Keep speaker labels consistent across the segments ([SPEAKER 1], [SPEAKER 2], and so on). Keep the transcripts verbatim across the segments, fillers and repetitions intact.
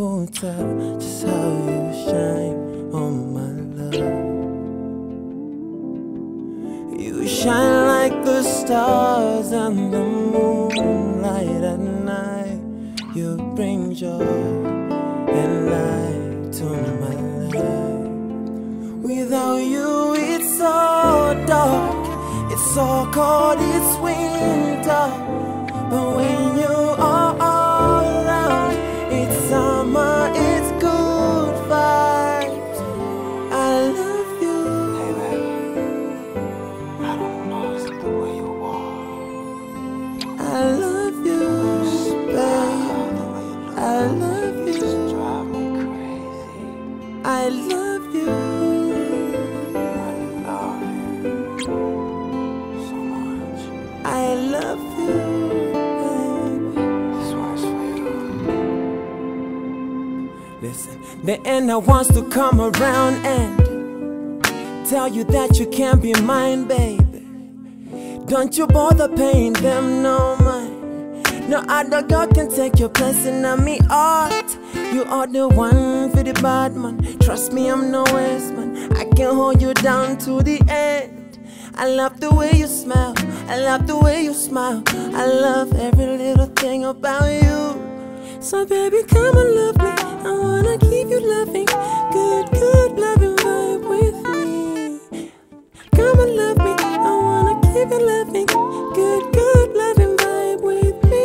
[SPEAKER 1] won't tell just how you shine on my love. You shine like the stars and the moonlight at night. You bring joy and light to my life. Without you it's so dark, it's so cold, it's winter. But when you are around, it's summer, it's good vibes. I love you.
[SPEAKER 2] Hey baby, I don't know, it's the way you walk.
[SPEAKER 1] I love you, babe. I love you.
[SPEAKER 2] Just drive me crazy.
[SPEAKER 1] I love you.
[SPEAKER 2] I love you so much.
[SPEAKER 1] I love you, baby.
[SPEAKER 2] This one's for you.
[SPEAKER 1] Listen, the end wants to come around and tell you that you can't be mine, baby. Don't you bother paying them no mind. No other girl can take your place in me heart. You are the one for the bad man. Trust me, I'm no waste man. I can hold you down to the end. I love the way you smell, I love the way you smile. I love every little thing about you. So baby, come and love me. I wanna keep you loving. Good, good loving vibe with me. Come and love me. I wanna keep you loving. Good, good loving vibe with me.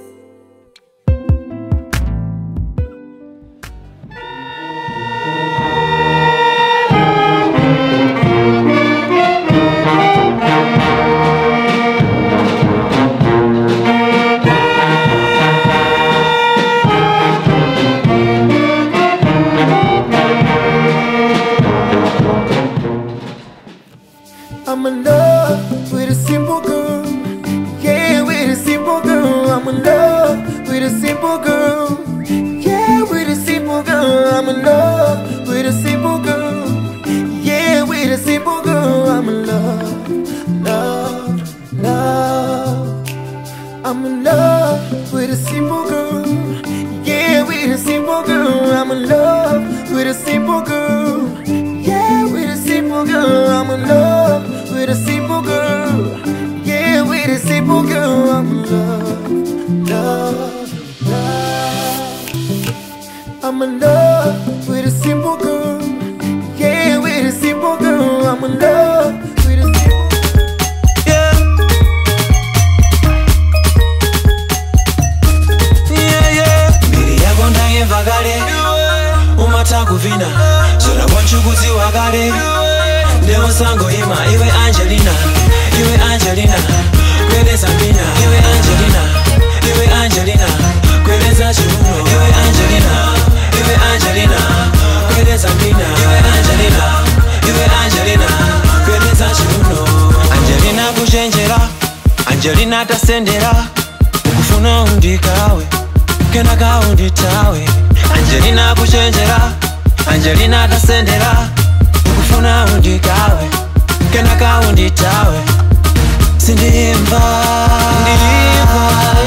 [SPEAKER 3] I'm in love with a simple girl. Yeah, with a simple girl. I'm in love with a simple girl. Yeah, with a simple girl. I'm in love with a simple girl. Yeah, with a simple girl. I'm in love, love, love. I'm in love with a simple girl. Yeah, with a simple girl. I'm in love with a simple girl. Yeah, with a simple girl. I'm in love with a simple girl. Yeah, with a simple girl. I'm in love, love, love. I'm in love with a simple girl. Yeah, with a simple girl. I'm in love with a simple.
[SPEAKER 1] Yeah, yeah, yeah. Miri yako ndaye vagale umata kuvina Zola wanchukuzi wagale Demo sango ima iwe Angelina Iwe Angelina Kweleza mina Iwe Angelina Iwe Angelina Kweleza chuno Iwe Angelina Iwe Angelina Kweleza mina Iwe Angelina Iwe Angelina Kweleza chuno Angelina kuchenjera Angelina tasendera Ukufuna undikawe Kena ka unditawe Angelina kuchenjera Angelina tasendera Ukufuna undikawe Kena ka unditawe Sindimva Sindimva